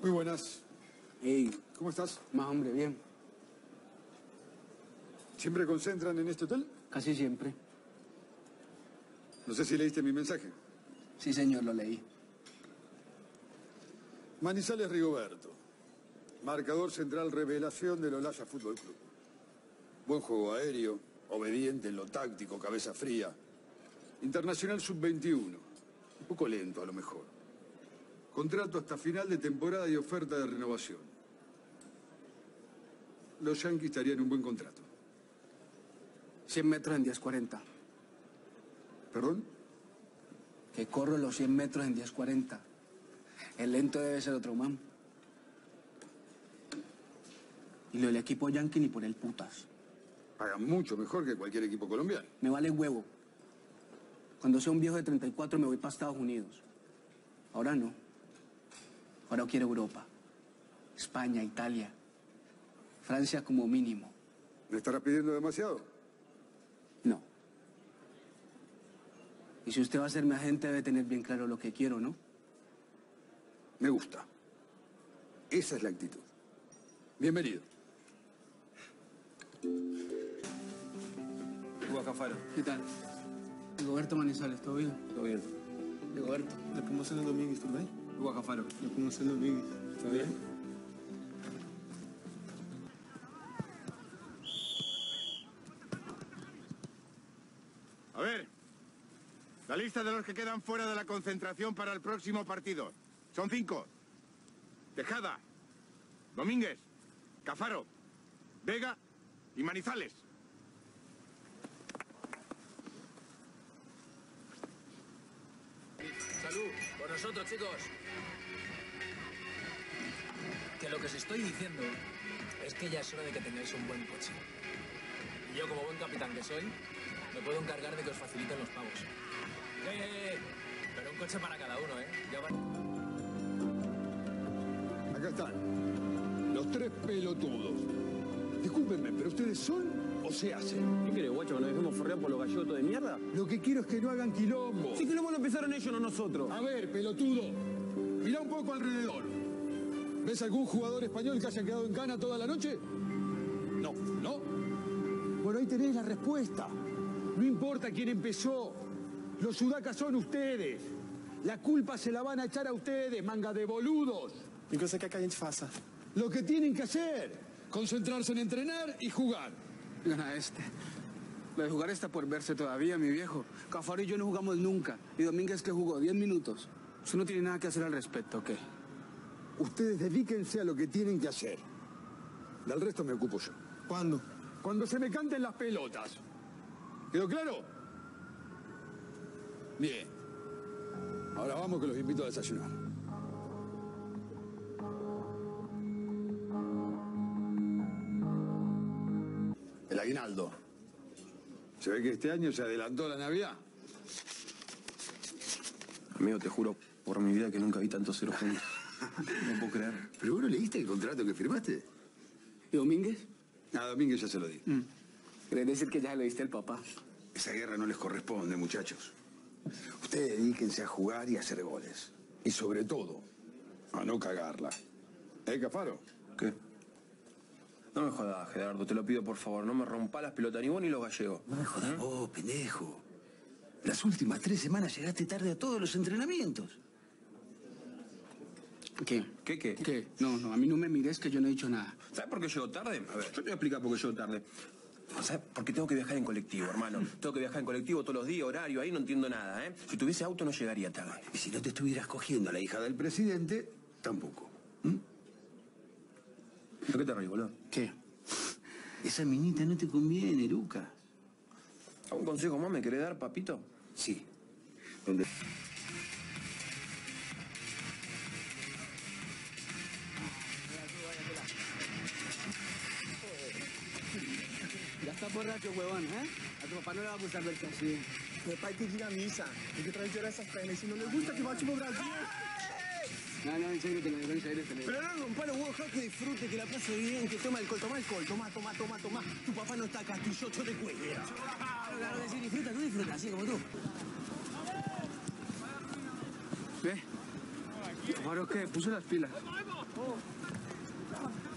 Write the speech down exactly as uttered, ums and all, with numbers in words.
Muy buenas. Hey, ¿Cómo estás? más hombre, bien. ¿Siempre concentran en este hotel? Casi siempre. No sé si leíste mi mensaje. Sí, señor, lo leí. Manizales Rigoberto. Marcador central revelación del Olaya Fútbol Club. Buen juego aéreo, obediente en lo táctico, cabeza fría. Internacional sub veintiuno. Un poco lento, a lo mejor. Contrato hasta final de temporada y oferta de renovación. Los Yankees estarían un buen contrato. cien metros en diez cuarenta. ¿Perdón? Que corro los cien metros en diez cuarenta. El lento debe ser otro man. Y lo del equipo yankee ni por el putas. Pagan mucho mejor que cualquier equipo colombiano. Me vale huevo. Cuando sea un viejo de treinta y cuatro me voy para Estados Unidos. Ahora no. Ahora quiero Europa. España, Italia. Francia como mínimo. ¿Me estarás pidiendo demasiado? No. Y si usted va a ser mi agente debe tener bien claro lo que quiero, ¿no? Me gusta. Esa es la actitud. Bienvenido. Hugo Cafaro. ¿Qué tal? Rigoberto Manizales, ¿todo bien? Todo bien. Rigoberto. La promoción del Domínguez, ¿tú ves? Hugo Cafaro. La promoción del Domínguez. ¿Todo bien? A ver, la lista de los que quedan fuera de la concentración para el próximo partido. Son cinco. Tejada, Domínguez, Cafaro, Vega y Manizales. Salud, por nosotros, chicos. Que lo que os estoy diciendo es que ya es hora de que tengáis un buen coche. Y yo, como buen capitán que soy, me puedo encargar de que os faciliten los pagos. ¡Eh, eh, eh! Pero un coche para cada uno, ¿eh? Ya van... Acá están. Los tres pelotudos. Discúlpenme, pero ustedes son o se hacen. ¿Qué querés, guacho, que nos dejemos forrear por los gallotos de mierda? Lo que quiero es que no hagan quilombo. Sí, quilombo lo empezaron ellos, no nosotros. A ver, pelotudo. Mirá un poco alrededor. ¿Ves algún jugador español que haya quedado en cana toda la noche? No, ¿no? Bueno, ahí tenés la respuesta. No importa quién empezó. Los sudacas son ustedes. La culpa se la van a echar a ustedes, manga de boludos. ¿Y qué quer que a gente faça? Lo que tienen que hacer. Concentrarse en entrenar y jugar. Gana este. Lo de jugar está por verse todavía, mi viejo. Cafaro y yo no jugamos nunca. Y Domínguez que jugó diez minutos. Usted no tiene nada que hacer al respecto, ¿o qué? Ustedes dedíquense a lo que tienen que hacer. Del resto me ocupo yo. Quando? Cuando se me canten las pelotas. ¿Quedó claro? Bien. Ahora vamos que los invito a desayunar. El aguinaldo. Se ve que este año se adelantó la Navidad. Amigo, te juro por mi vida que nunca vi tantos ceros juntos. No puedo creer. ¿Pero vos no leíste el contrato que firmaste? ¿Y Domínguez? A Domínguez ya se lo di. Mm. ¿Querés decir que ya se lo diste al papá? Esa guerra no les corresponde, muchachos. Ustedes dedíquense a jugar y a hacer goles. Y sobre todo, a no cagarla. ¿Eh, Cafaro? ¿Qué? No me jodas, Gerardo, te lo pido por favor. No me rompa las pelotas, ni vos ni los gallegos. No me jodas vos, pendejo. Las últimas tres semanas llegaste tarde a todos los entrenamientos. ¿Qué? ¿Qué, qué? ¿Qué? No, no, a mí no me mires que yo no he dicho nada. ¿Sabes por qué llego tarde? A ver, yo te voy a explicar por qué llego tarde. ¿Sabes? Porque tengo que viajar en colectivo, hermano. Tengo que viajar en colectivo todos los días, horario, ahí no entiendo nada, ¿eh? Si tuviese auto no llegaría tarde. Y si no te estuvieras cogiendo a la hija del presidente, tampoco. ¿Mm? ¿Por qué te reís, boludo? ¿Qué? Esa minita no te conviene, Lucas. ¿Algún consejo más me querés dar, papito? Sí. Donde... Ya está borracho, huevón, ¿eh? A tu papá no le va a gustar verse así. Meu pai tem que ir à missa. Tem que trazer essas pernas. E se não lhe gusta, que volte pro Brasil. No, no, en serio te lo digo, en serio te lo digo. Pero no rompa los huevos, que disfrute, que la pase bien, que toma alcohol, toma alcohol, toma, toma, toma, toma. Tu papá no está acá, tu yo te cuello. Claro, claro que sí, disfruta, tú disfruta, así como tú. Ve, ¿Ahora qué? Puse las pilas.